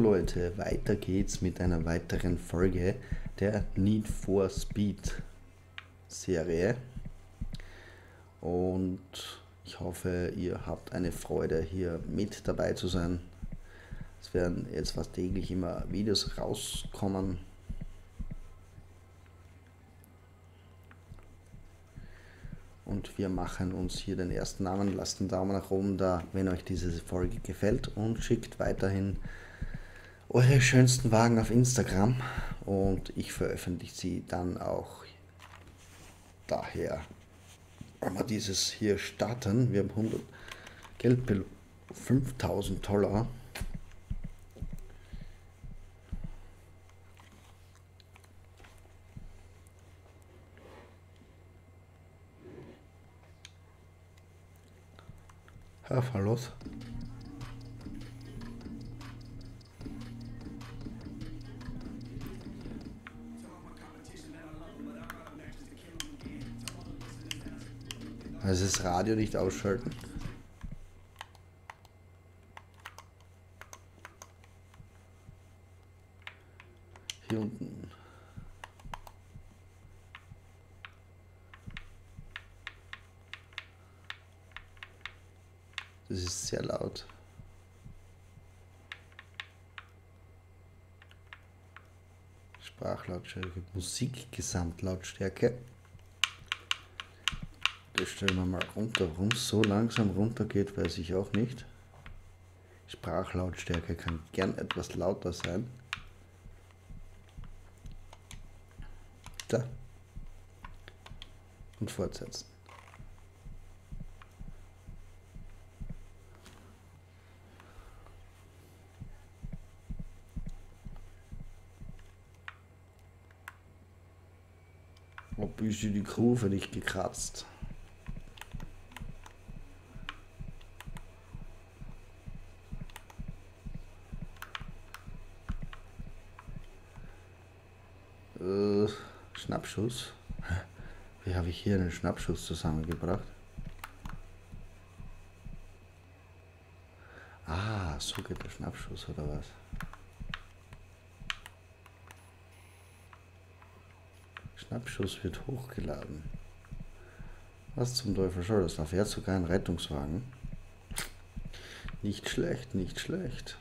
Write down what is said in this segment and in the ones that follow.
Leute, weiter geht's mit einer weiteren Folge der Need for Speed Serie und ich hoffe, ihr habt eine Freude, hier mit dabei zu sein. Es werden jetzt fast täglich immer Videos rauskommen. Und wir machen uns hier den ersten Namen. Lasst einen Daumen nach oben da, wenn euch diese Folge gefällt, und schickt weiterhin eure schönsten Wagen auf Instagram und ich veröffentliche sie dann auch. Daher wenn wir dieses hier starten. Wir haben 100 Geldbelohnung, 5000 $. Herr Verlust. Also das Radio nicht ausschalten. Hier unten. Das ist sehr laut. Sprachlautstärke, Musikgesamtlautstärke. Das stellen wir mal runter. Warum es so langsam runter geht, weiß ich auch nicht. Sprachlautstärke kann gern etwas lauter sein. Da. Und fortsetzen. Ob ist die Kurve nicht gekratzt? Schnappschuss. Wie habe ich hier einen Schnappschuss zusammengebracht? Ah, so geht der Schnappschuss oder was? Schnappschuss wird hochgeladen. Was zum Teufel soll das? Da fährt sogar ein Rettungswagen. Nicht schlecht, nicht schlecht.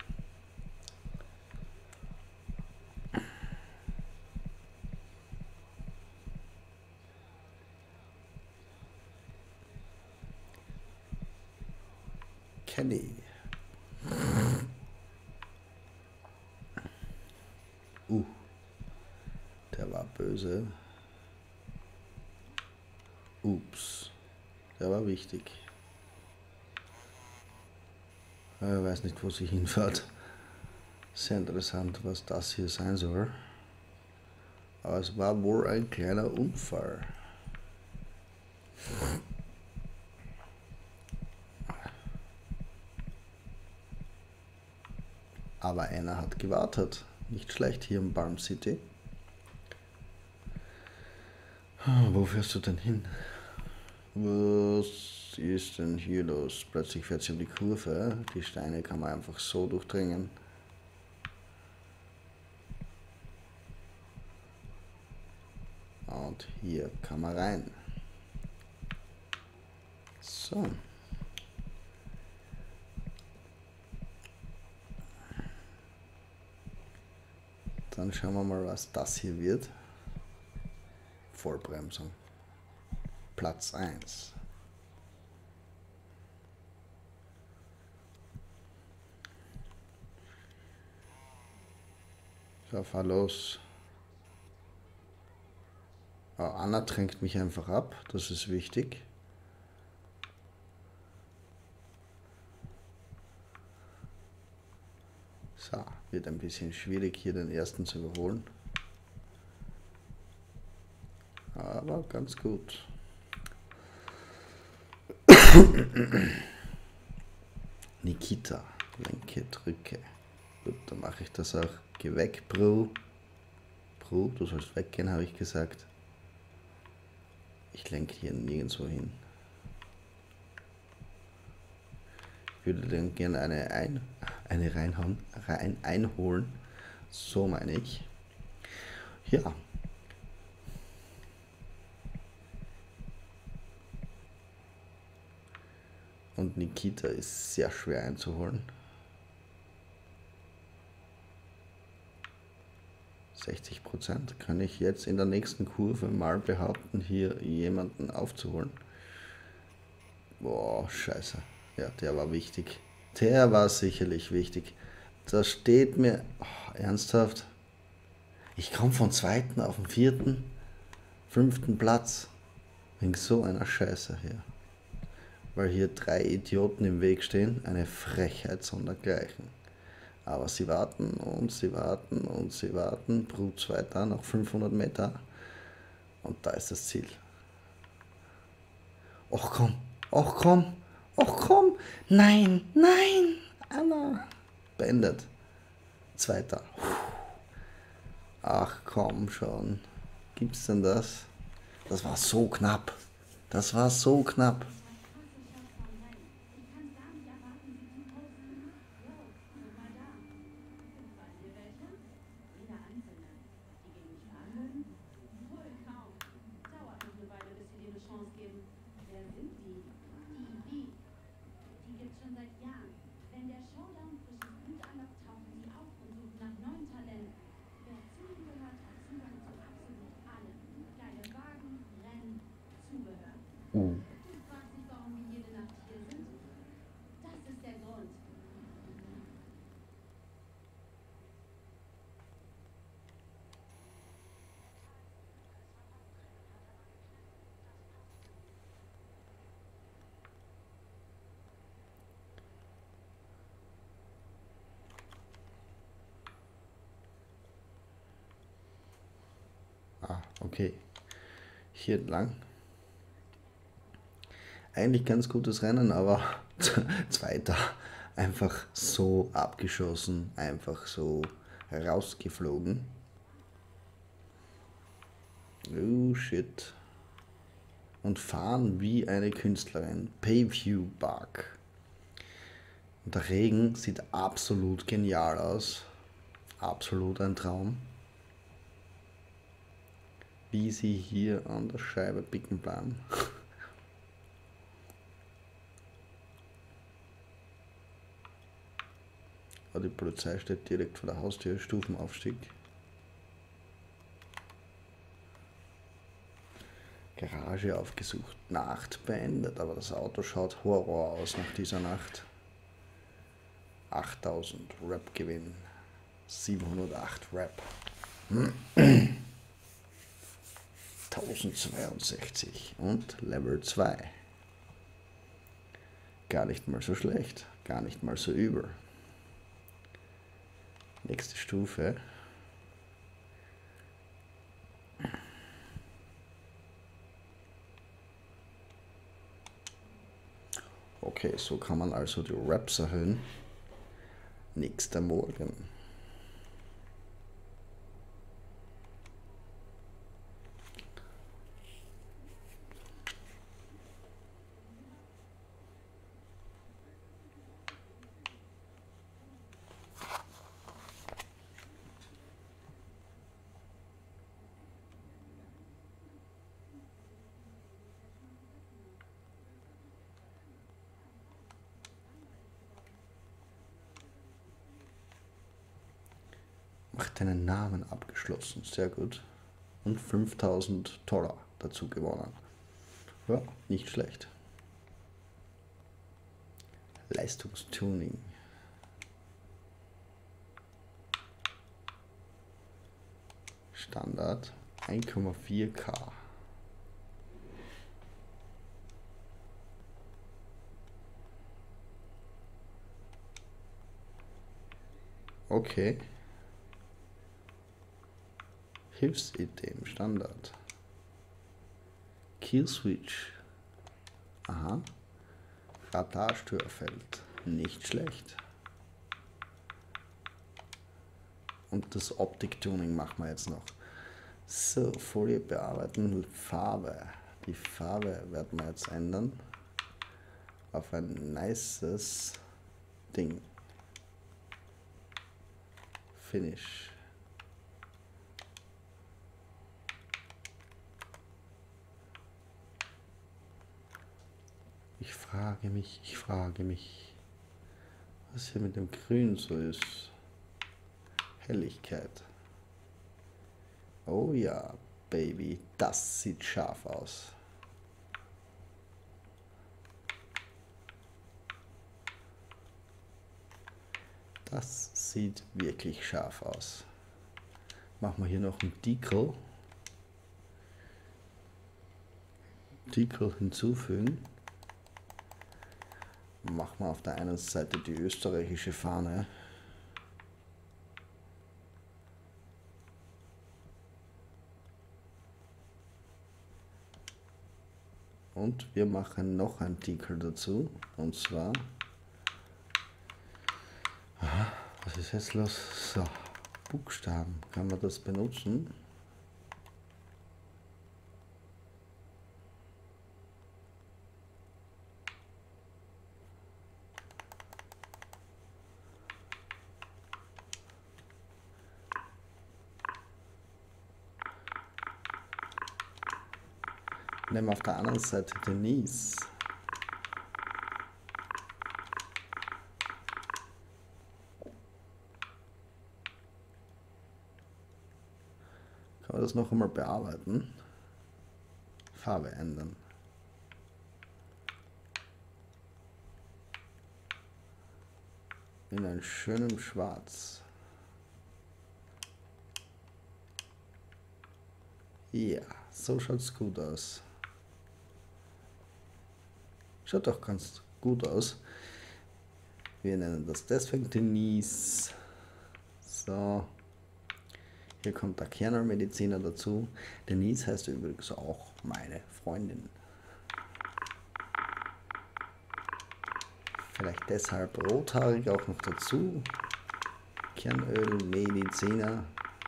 Kenny. Der war böse. Ups. Der war wichtig. Ich weiß nicht, wo sie hinfährt. Sehr interessant, was das hier sein soll. Aber es war wohl ein kleiner Unfall. Aber einer hat gewartet. Nicht schlecht hier im Balm City. Wo fährst du denn hin? Was ist denn hier los? Plötzlich fährt sie um die Kurve. Die Steine kann man einfach so durchdringen. Und hier kann man rein. So. Dann schauen wir mal, was das hier wird. Vollbremsung. Platz 1. So, fahr los. Oh, Anna drängt mich einfach ab, das ist wichtig. So, wird ein bisschen schwierig hier den ersten zu überholen. Aber ganz gut. Nikita, lenke, drücke. Gut, dann mache ich das auch. Geh weg, Bro. Bro, du sollst weggehen, habe ich gesagt. Ich lenke hier nirgendwo hin. Ich würde dann gerne eine eine einholen. So meine ich. Ja. Und Nikita ist sehr schwer einzuholen. 60% kann ich jetzt in der nächsten Kurve mal behaupten, hier jemanden aufzuholen. Boah, scheiße. Ja, der war wichtig. Der war sicherlich wichtig. Da steht mir... Oh, ernsthaft? Ich komme von zweiten auf den vierten, fünften Platz. Wegen so einer Scheiße hier. Weil hier 3 Idioten im Weg stehen. Eine Frechheit sondergleichen. Aber sie warten und sie warten und sie warten. Brut's weiter, noch 500 Meter. Und da ist das Ziel. Och komm, och komm, och komm. Nein, nein, Anna. Beendet. Zweiter. Ach komm schon. Gibt's denn das? Das war so knapp. Das war so knapp. Okay, hier entlang. Eigentlich ganz gutes Rennen, aber Zweiter. Einfach so abgeschossen, einfach so rausgeflogen. Oh shit. Und fahren wie eine Künstlerin. Paveview Park. Und der Regen sieht absolut genial aus. Absolut ein Traum. Wie sie hier an der Scheibe picken bleiben. Die Polizei steht direkt vor der Haustür, Stufenaufstieg. Garage aufgesucht, Nacht beendet, aber das Auto schaut Horror aus nach dieser Nacht. 8000 Rap Gewinn, 708 Rap. 1062 und Level 2. Gar nicht mal so schlecht, gar nicht mal so übel. Nächste Stufe. Okay, so kann man also die Raps erhöhen. Nächster Morgen. Macht deinen Namen abgeschlossen, sehr gut. Und 5000 $, dazu gewonnen. Ja, nicht schlecht. Leistungstuning. Standard 1,4K. Okay. Hilfsideen, Standard. Killswitch. Aha. Radarstörfeld. Nicht schlecht. Und das Optiktuning machen wir jetzt noch. So, Folie bearbeiten, Farbe. Die Farbe werden wir jetzt ändern auf ein nices Ding. Finish. Ich frage mich, was hier mit dem Grün so ist. Helligkeit. Oh ja, Baby, das sieht scharf aus. Das sieht wirklich scharf aus. Machen wir hier noch einen Decal. Decal hinzufügen. Machen wir auf der einen Seite die österreichische Fahne. Und wir machen noch ein Decal dazu. Und zwar... Aha, was ist jetzt los? So, Buchstaben. Kann man das benutzen? Nehmen wir auf der anderen Seite Denise. Kann man das noch einmal bearbeiten? Farbe ändern. In ein schönem Schwarz. Ja, so schaut es gut aus. Schaut doch ganz gut aus. Wir nennen das deswegen Denise. So. Hier kommt der Kernelmediziner dazu. Denise heißt übrigens auch meine Freundin. Vielleicht deshalb rothaarig auch noch dazu. Kernölmediziner.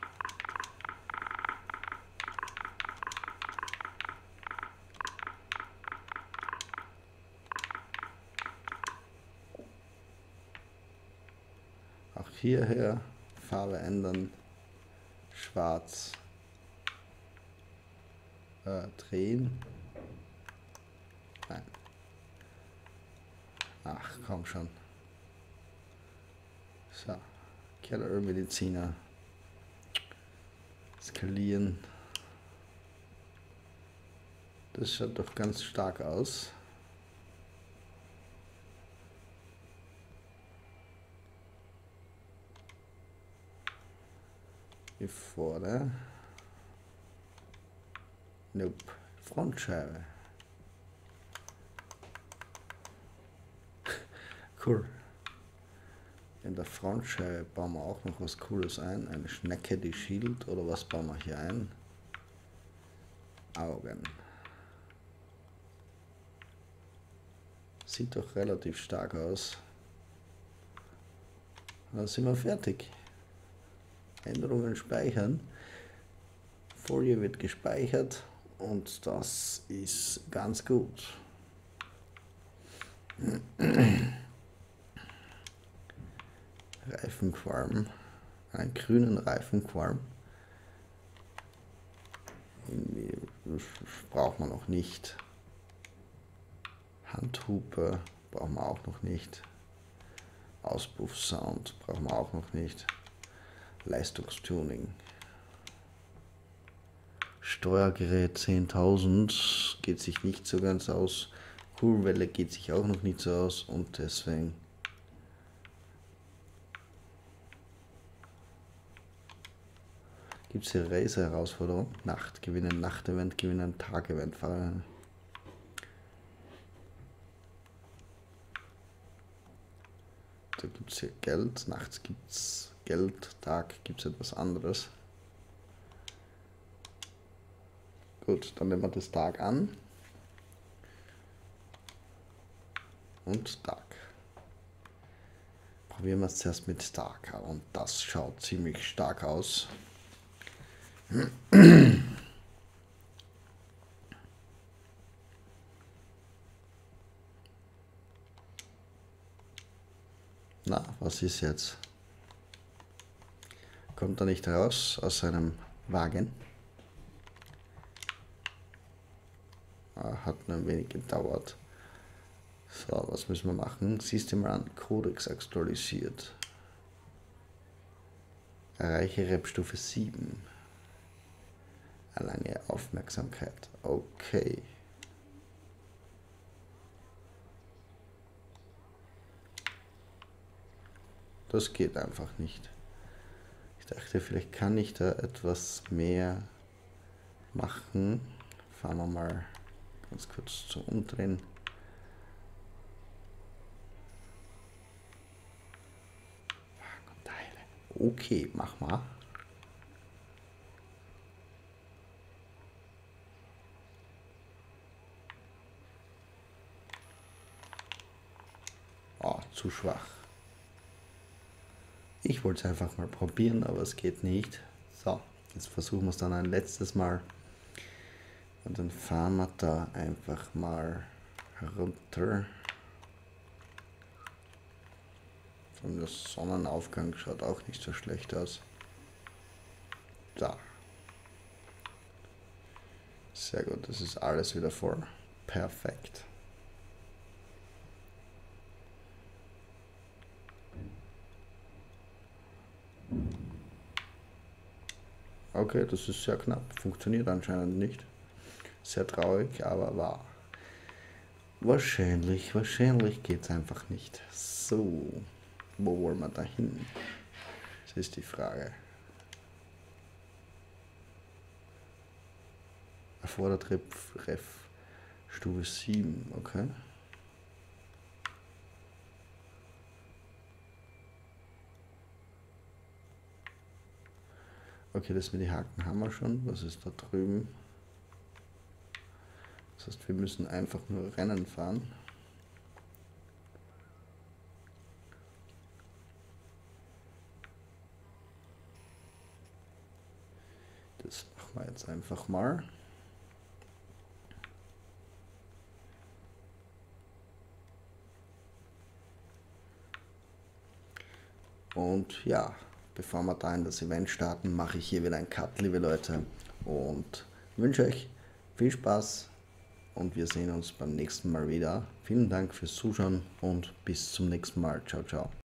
Auch hierher Farbe ändern. Schwarz. Drehen. Nein. Ach, komm schon. So. Kernölmediziner. Skalieren. Das schaut doch ganz stark aus. Hier vorne. Nope. Frontscheibe. Cool. In der Frontscheibe bauen wir auch noch was Cooles ein. Eine Schnecke, die schielt. Oder was bauen wir hier ein? Augen. Sieht doch relativ stark aus. Dann sind wir fertig. Änderungen speichern. Folie wird gespeichert und das ist ganz gut. Reifenqualm. Einen grünen Reifenqualm. Das braucht man noch nicht. Handhupe brauchen wir auch noch nicht. Auspuffsound brauchen wir auch noch nicht. Leistungstuning. Steuergerät 10.000 geht sich nicht so ganz aus. Kugelwelle geht sich auch noch nicht so aus und deswegen gibt es hier Racer-Herausforderung. Nacht gewinnen, Nacht-Event gewinnen, Tag-Event. Da gibt es hier Geld, nachts gibt es Geld, Tag gibt es etwas anderes. Gut, dann nehmen wir das Tag an. Und Tag. Probieren wir es zuerst mit Tag und das schaut ziemlich stark aus. Na, was ist jetzt? kommt er nicht raus aus seinem Wagen. Hat nur ein wenig gedauert. So, was müssen wir machen? Siehst du mal an, Codex aktualisiert. Erreiche Rep-Stufe 7. Erlange Aufmerksamkeit. Okay. Das geht einfach nicht. Ich dachte, vielleicht kann ich da etwas mehr machen. Fahren wir mal ganz kurz zum Umdrehen. Okay, mach mal. Oh, zu schwach. Ich wollte es einfach mal probieren, aber es geht nicht. So, jetzt versuchen wir es dann ein letztes Mal. Und dann fahren wir da einfach mal runter. Und der Sonnenaufgang schaut auch nicht so schlecht aus. Da. Sehr gut, das ist alles wieder voll. Perfekt. Okay, das ist sehr knapp. Funktioniert anscheinend nicht. Sehr traurig, aber wahr. Wahrscheinlich geht es einfach nicht. So, wo wollen wir da hin? Das ist die Frage. Erfordert Ref Stufe 7, okay. Okay, das mit den Haken haben wir schon. Was ist da drüben? Das heißt, wir müssen einfach nur Rennen fahren. Das machen wir jetzt einfach mal. Und ja, bevor wir da in das Event starten, mache ich hier wieder einen Cut, liebe Leute. Und wünsche euch viel Spaß und wir sehen uns beim nächsten Mal wieder. Vielen Dank fürs Zuschauen und bis zum nächsten Mal. Ciao, ciao.